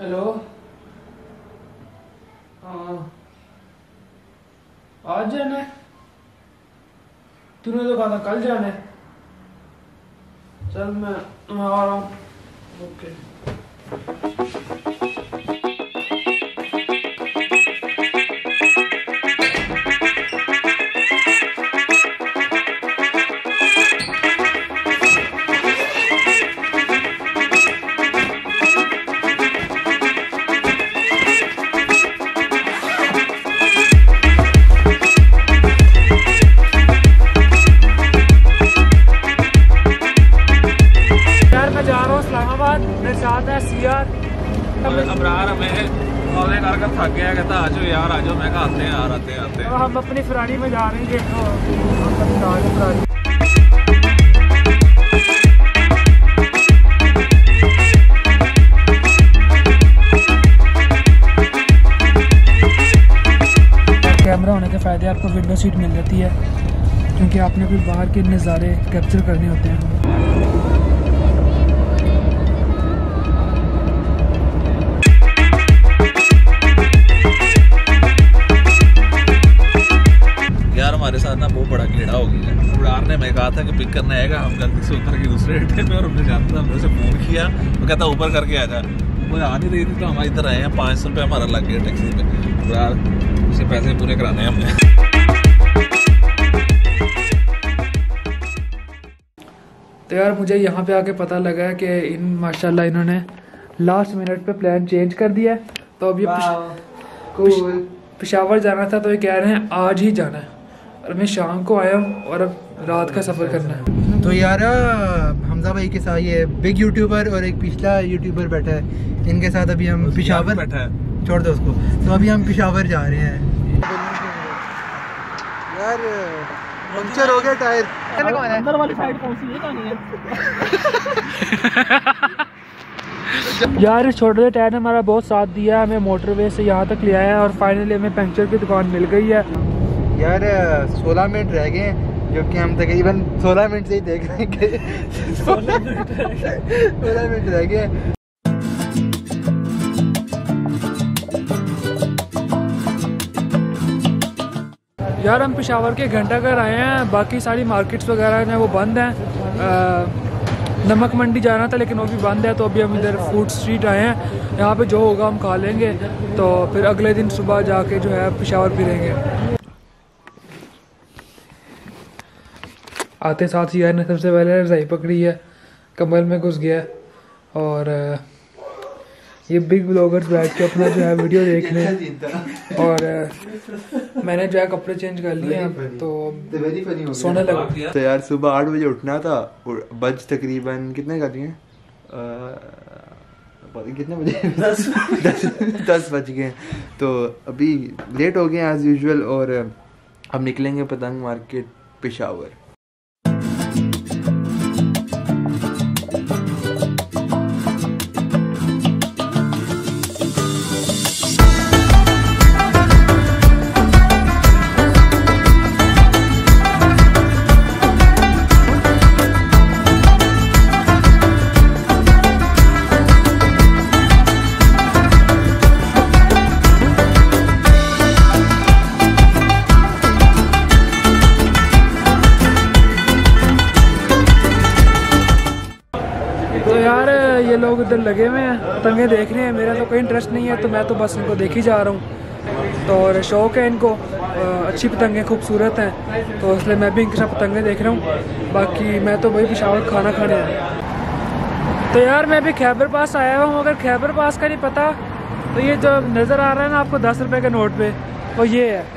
Hello. हाँ आज जाना है? तूने तो कहा था कल जाना है। चल मैं आ रहा हूँ। ओके। मेरे साथ है सीआर। अबरार हमें कॉल कर थक गया, कहता आ जाओ यार आ जाओ। मैं कहा आते हैं यार आते हैं। तो हम अपनी फरारी में जा रहे हैं। फरारी कैमरा होने के फ़ायदे आपको विंडो सीट मिल जाती है क्योंकि आपने फिर बाहर के नज़ारे कैप्चर करने होते हैं। यार हमारे साथ ना बहुत बड़ा कीड़ा हो गया है। उड़ान ने मैं कहा था कि पिक करने आएगा, हम गलती से उतर के दूसरे अड्डे पे और हमने जानता था, हमने उसे फोन किया, वो कहता ऊपर करके आ जा। वो आ नहीं रही थी तो हम इधर आए हैं। 500 रुपये हमारा लग गया टैक्सी पे। यार उसे पैसे पूरे कराने हैं हमने। तो यार मुझे यहाँ पे आके पता लगा है कि इन माशाल्लाह इन्होंने लास्ट मिनट पे प्लान चेंज कर दिया है। तो अब ये पेशावर जाना था तो ये कह रहे हैं आज ही जाना है और मैं शाम को आया हूँ और अब रात का सफ़र करना है। तो यार हमजा भाई के साथ ये बिग यूट्यूबर और एक पिछला यूट्यूबर बैठा है, इनके साथ अभी हम पेशावर बैठा है। छोड़ दो उसको। तो अभी हम पेशावर जा रहे हैं। यार पंक्चर हो गया टायर। अंदर वाली साइड कौन सी है? यार इस छोटे से टायर ने हमारा बहुत साथ दिया। हमें मोटरवे से यहाँ तक ले आया और फाइनली हमें पंक्चर की दुकान मिल गई है। यार 16 मिनट रह गए हैं, जो कि हम तकरीबन 16 मिनट से ही देख रहे हैं। 16 मिनट रह गए। यार हम पेशावर के घंटाघर आए हैं, बाकी सारी मार्केट्स वगैरह हैं वो बंद हैं। नमक मंडी जाना था लेकिन वो भी बंद है। तो अभी हम इधर फूड स्ट्रीट आए हैं, यहाँ पे जो होगा हम खा लेंगे। तो फिर अगले दिन सुबह जाके जो है पेशावर फिरेंगे। आते साथ यार ने सबसे पहले रज़ाई पकड़ी है, कमर में घुस गया और ये बिग ब्लॉगर्स बैठ के अपना जो है वीडियो देख लें। और मैंने जो है कपड़े चेंज कर लिए हैं तो सोने लगा। तो यार सुबह 8 बजे उठना था, बज तकरीबन कितने कर दिए? कितने बजे? 10 बज गए। तो अभी लेट हो गए एज यूजुअल और हम निकलेंगे पतंग मार्केट पेशावर। तो यार ये लोग इधर लगे हुए हैं, पतंगे देख रहे हैं। मेरा तो कोई इंटरेस्ट नहीं है तो मैं तो बस इनको देख ही जा रहा हूँ। तो और शौक़ है इनको, अच्छी पतंगे खूबसूरत हैं तो इसलिए मैं भी इनके साथ पतंगे देख रहा हूँ। बाकी मैं तो वही पेशावर खाना खाने आया। तो यार मैं भी खैबर पास आया हूँ। अगर खैबर पास का नहीं पता तो ये जो नज़र आ रहा है ना आपको 10 रुपये के नोट पे, वो ये है।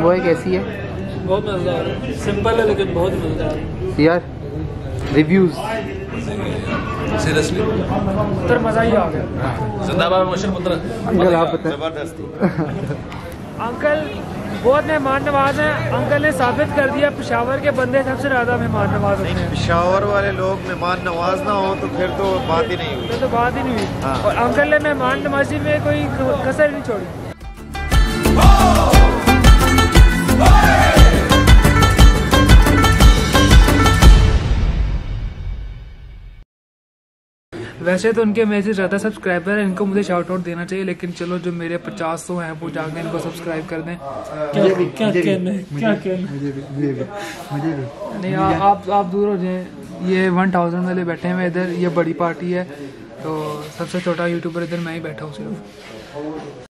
बॉय कैसी है? बहुत मज़ेदार है, सिंपल है लेकिन बहुत मज़ेदार है यार। रिव्यूज सीरियसली उधर मज़ा ही आ गया। जिंदाबाद मोशन पुत्र। अंकल आप बताएं। जबरदस्ती। अंकल बहुत मेहमान नवाज हैं। अंकल ने साबित कर दिया पेशावर के बंदे सबसे ज़्यादा मेहमान नवाज होते हैं। पेशावर वाले लोग मेहमान नवाज ना हो तो फिर तो बात ही नहीं हुई। तो बात ही नहीं हुई। हाँ। और अंकल ने मेहमान नवाजी में कोई कसर नहीं छोड़ी। वैसे तो उनके मेरे से ज़्यादा सब्सक्राइबर हैं, इनको मुझे शाउट आउट देना चाहिए, लेकिन चलो जो मेरे 50 हैं वो जाके इनको सब्सक्राइब कर दें। क्या कहना है, क्या कहना है? नहीं आप दूर हो जाएं। ये 1000 वाले बैठे हैं इधर, ये बड़ी पार्टी है, तो सबसे छोटा यूट्यूबर इधर मैं ही बैठा हूँ सिर्फ।